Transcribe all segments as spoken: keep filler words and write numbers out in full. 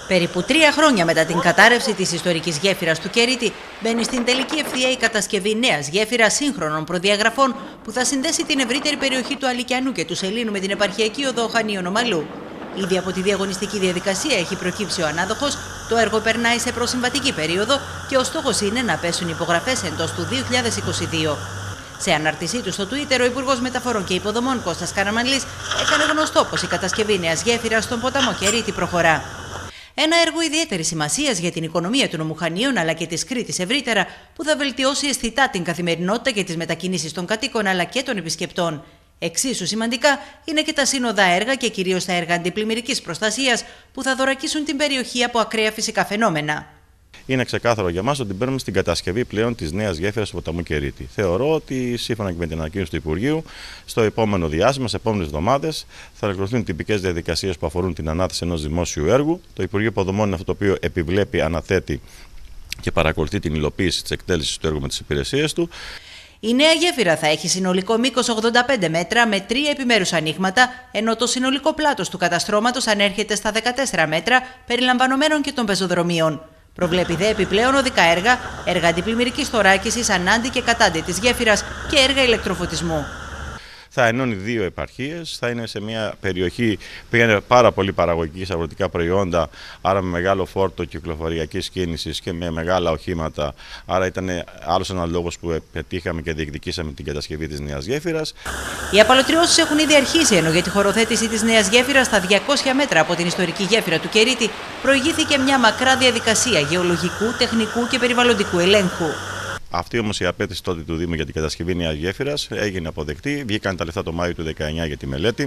Περίπου τρία χρόνια μετά την κατάρρευση της ιστορικής γέφυρας του Κέριτη, μπαίνει στην τελική ευθεία η κατασκευή νέας γέφυρας σύγχρονων προδιαγραφών που θα συνδέσει την ευρύτερη περιοχή του Αλικιανού και του Σελήνου με την επαρχιακή οδό Χανίων-Ομαλού. Ήδη από τη διαγωνιστική διαδικασία έχει προκύψει ο ανάδοχος, το έργο περνάει σε προσυμβατική περίοδο και ο στόχος είναι να πέσουν υπογραφές εντός του δύο χιλιάδες είκοσι δύο. Σε ανάρτησή του στο Twitter, ο Υπουργός Μεταφορών και Υποδομών Κώστας Καραμανλής έκανε γνωστό πως η κατασκευή νέας γέφυρας στον ποταμό Κέριτη προχωρά. Ένα έργο ιδιαίτερης σημασίας για την οικονομία του νομού Χανίων αλλά και της Κρήτης ευρύτερα, που θα βελτιώσει αισθητά την καθημερινότητα και τις μετακινήσεις των κατοίκων αλλά και των επισκεπτών. Εξίσου σημαντικά είναι και τα σύνοδα έργα και κυρίως τα έργα αντιπλημμυρικής προστασίας που θα δωρακίσουν την περιοχή από ακραία φυσικά φαινόμενα. Είναι ξεκάθαρο για μας ότι μπαίνουμε στην κατασκευή πλέον της νέας γέφυρας του ποταμού Κέριτη. Θεωρώ ότι σύμφωνα και με την ανακοίνωση του Υπουργείου, στο επόμενο διάστημα, σε επόμενες εβδομάδες, θα ολοκληρωθούν τυπικές διαδικασίες που αφορούν την ανάθεση ενός δημόσιου έργου. Το Υπουργείο Υποδομών είναι αυτό το οποίο επιβλέπει, αναθέτει και παρακολουθεί την υλοποίηση της εκτέλεσης του έργου με τις υπηρεσίες του. Η νέα γέφυρα θα έχει συνολικό μήκος ογδόντα πέντε μέτρα με τρία επιμέρους ανοίγματα, ενώ το συνολικό πλάτος του καταστρώματος ανέρχεται στα δεκατέσσερα μέτρα, περιλαμβανομένων και των πεζοδρομίων. Προβλέπει δε επιπλέον οδικά έργα, έργα αντιπλημμυρικής θωράκισης ανάντι και κατάντι της γέφυρας και έργα ηλεκτροφωτισμού. Θα ενώνει δύο επαρχίες, θα είναι σε μια περιοχή που είναι πάρα πολύ παραγωγική σε αγροτικά προϊόντα, άρα με μεγάλο φόρτο κυκλοφοριακής κίνησης και με μεγάλα οχήματα. Άρα ήταν άλλος ένας λόγος που πετύχαμε και διεκδικήσαμε την κατασκευή της νέας γέφυρας. Οι απαλωτριώσεις έχουν ήδη αρχίσει, ενώ για τη χωροθέτηση της νέας γέφυρας στα διακόσια μέτρα από την ιστορική γέφυρα του Κέριτη προηγήθηκε μια μακρά διαδικασία γεωλογικού, τεχνικού και περιβαλλοντικού ελέγχου. Αυτή όμως η απέτηση τότε του Δήμου για την κατασκευή νέας γέφυρας έγινε αποδεκτή. Βγήκαν τα λεφτά το Μάιο του δύο χιλιάδες δεκαεννιά για τη μελέτη.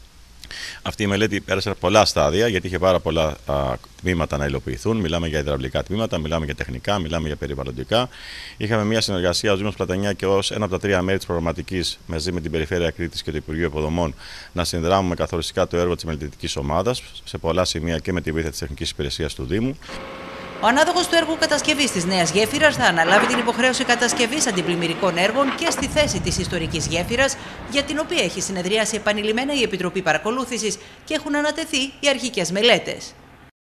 Αυτή η μελέτη πέρασε πολλά στάδια, γιατί είχε πάρα πολλά α, τμήματα να υλοποιηθούν. Μιλάμε για υδραυλικά τμήματα, μιλάμε για τεχνικά, μιλάμε για περιβαλλοντικά. Είχαμε μια συνεργασία ως Δήμος Πλατανιά και ως ένα από τα τρία μέρη της προγραμματικής, μαζί με την Περιφέρεια Κρήτης και το Υπουργείο Υποδομών, να συνδράμουμε καθοριστικά το έργο της μελετητικής ομάδας σε πολλά σημεία και με τη βοήθεια της Τεχνικής Υπηρεσίας του Δήμου. Ο ανάδοχος του έργου κατασκευής της νέας γέφυρας θα αναλάβει την υποχρέωση κατασκευής αντιπλημμυρικών έργων και στη θέση της ιστορικής γέφυρας, για την οποία έχει συνεδριάσει επανειλημμένα η Επιτροπή Παρακολούθησης και έχουν ανατεθεί οι αρχικές μελέτες.